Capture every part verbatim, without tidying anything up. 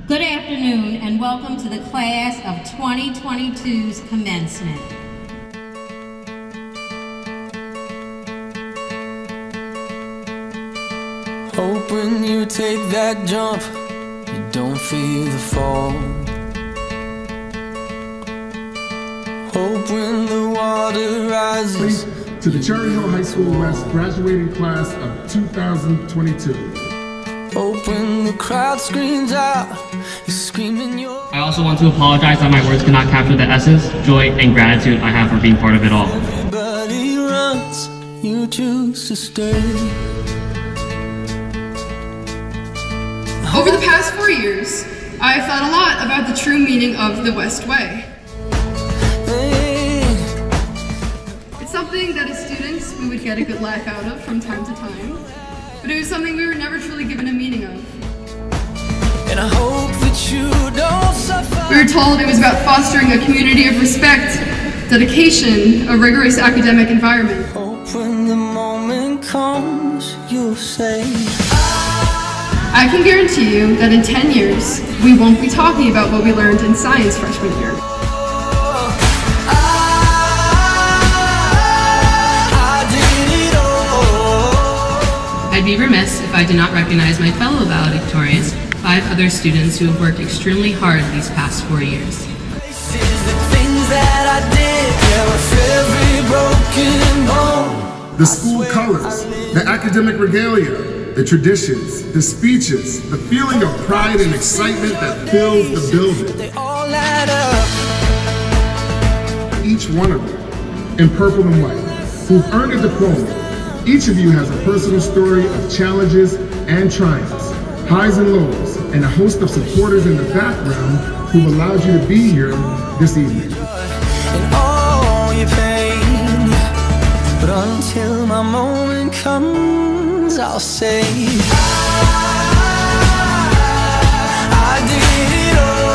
Good afternoon and welcome to the class of twenty twenty-two's commencement. Hope when you take that jump, you don't feel the fall. Hope when the water rises. To the Cherry Hill High School West graduating class of two thousand twenty-two. Hope when the crowd screams out, you're screaming your... I also want to apologize that my words cannot capture the essence, joy, and gratitude I have for being part of it all. Everybody runs, you choose to stay. Over the past four years, I've thought a lot about the true meaning of the West Way. It's something that as students we would get a good laugh out of from time to time, but it was something we were never truly given a meaning of. And I hope that you don't suffer. We were told it was about fostering a community of respect, dedication, a rigorous academic environment. Hope when the moment comes, you'll say, I can guarantee you that in ten years, we won't be talking about what we learned in science freshman year. I'd be remiss if I did not recognize my fellow valedictorians, five other students who have worked extremely hard these past four years. The school colors, the academic regalia, the traditions, the speeches, the feeling of pride and excitement that fills the building. Each one of you, in purple and white, who've earned a diploma, each of you has a personal story of challenges and triumphs, highs and lows, and a host of supporters in the background who've allowed you to be here this evening. And all your pain, but until my moment comes, I'll say, I did it all.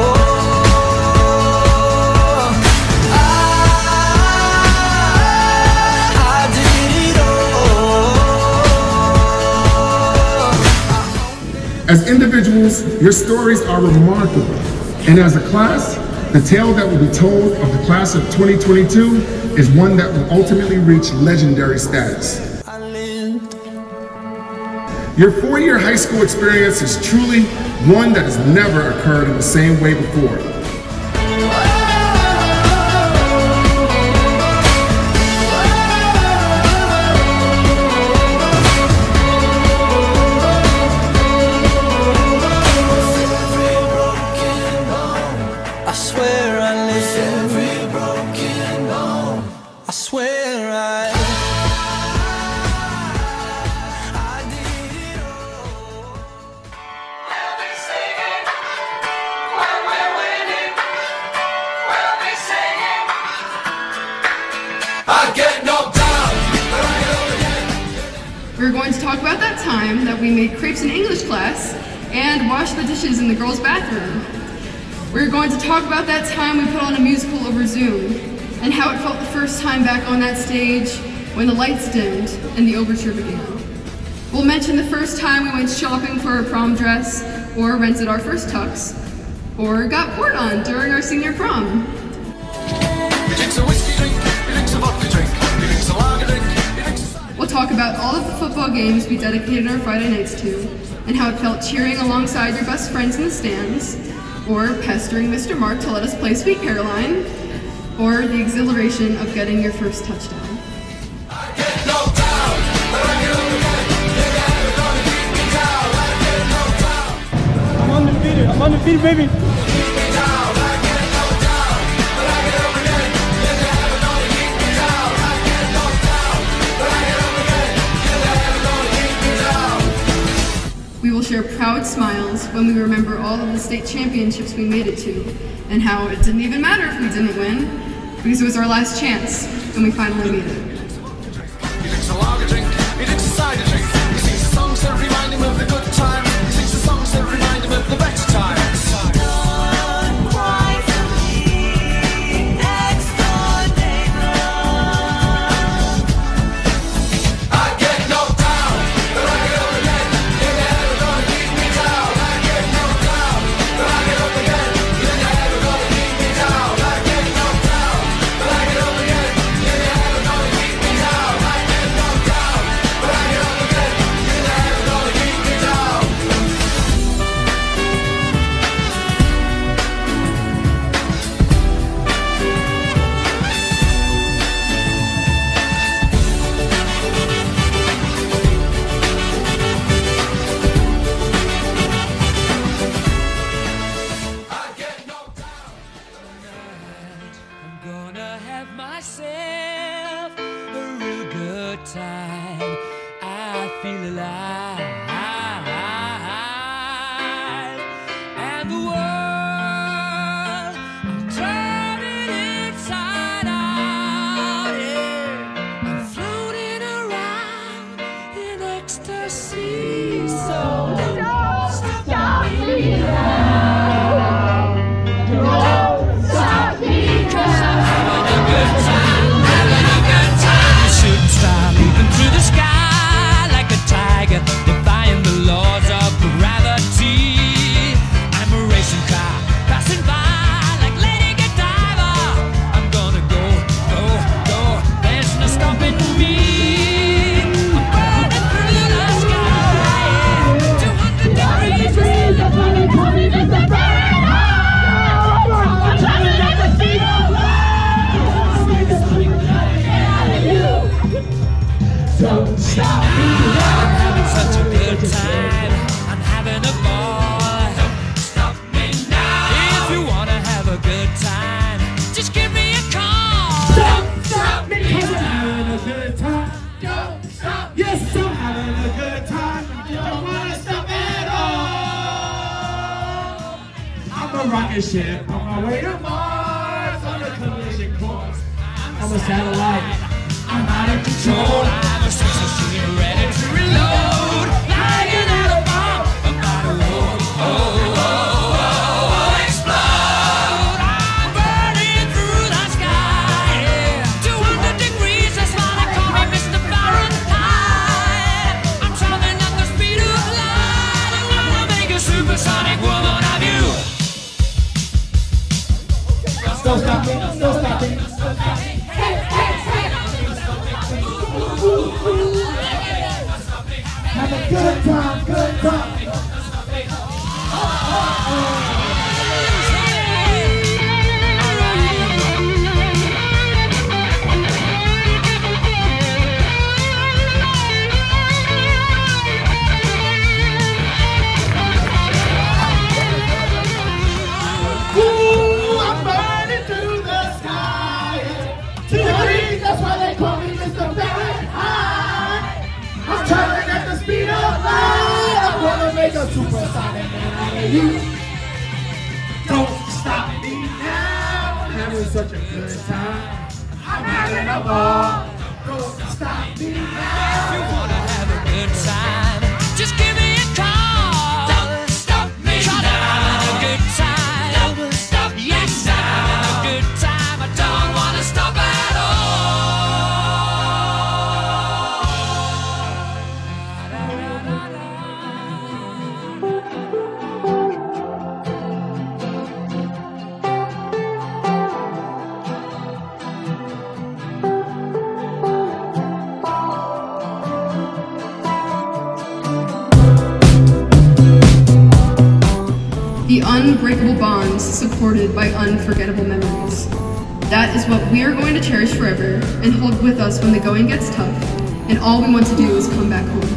As individuals, your stories are remarkable. And as a class, the tale that will be told of the class of twenty twenty-two is one that will ultimately reach legendary status. I lived. Your four-year high school experience is truly one that has never occurred in the same way before. I swear I live every broken bone. I swear I, I did it all. We'll be singing when we're winning. We'll be singing. I get knocked down, but I go again. We're going to talk about that time that we made crepes in English class and washed the dishes in the girls' bathroom. We're going to talk about that time we put on a musical over Zoom and how it felt the first time back on that stage when the lights dimmed and the overture began. We'll mention the first time we went shopping for a prom dress or rented our first tux or got poured on during our senior prom. We'll talk about all of the football games we dedicated our Friday nights to and how it felt cheering alongside your best friends in the stands, or pestering Mister Mark to let us play Sweet Caroline, or the exhilaration of getting your first touchdown. I'm undefeated, I'm undefeated, baby! We will share proud smiles when we remember all of the state championships we made it to, and how it didn't even matter if we didn't win, because it was our last chance, and we finally made it. and the world. I'm turning inside out, yeah. I'm floating around in ecstasy. So don't stop me now. Don't stop me now. I'm having a good time, having a good time. You should try leaping through the sky like a tiger, defying the laws of gravity. I'm a racing car passing by like Lady Godiva. I'm gonna go, go, go. There's no stopping me. I'm burning through the sky. two hundred degrees. I'm coming, coming, it's a burn. I'm traveling at the speed of light. Don't stop me now. I'm having such a good time. I'm having a ball. Don't stop me now. If you wanna have a good time, just give me a call. Don't stop me now. I'm having a good time. Don't stop. Yes, I'm having a good time. You don't wanna stop at all. I'm a rocket ship on my way to Mars on a collision course. I'm a satellite. I'm out of control. I'm a sex machine ready to reload. Like an atom bomb, about to roll. Oh, oh, oh, oh, explode. I'm burning through the sky. Yeah. two hundred degrees, that's why they call me Mister Fahrenheit. I'm traveling at the speed of light. I wanna make a supersonic woman of you. Don't stop me, don't stop me. Have a good time, good time. Ooh, I'm burning through the sky. Two degrees, that's why they call me Mister Fahrenheit. I'm traveling at the speed of light. I wanna make a supersonic man out of you. Don't stop me now. I'm having such a good time. I'm having a ball. Don't stop me now. If you wanna have a good time, just give me a call. Don't stop me now. I'm having a good time. Don't stop. Yes, I'm having a good time. I don't wanna stop at The unbreakable bonds supported by unforgettable memories. That is what we are going to cherish forever and hold with us when the going gets tough and all we want to do is come back home.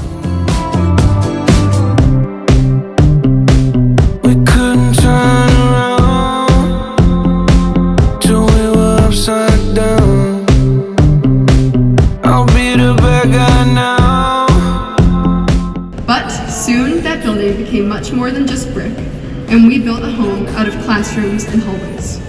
We couldn't turn around till we were upside down. I'll be the bad guy now. But soon that building became much more than just brick, and we built a home out of classrooms and hallways.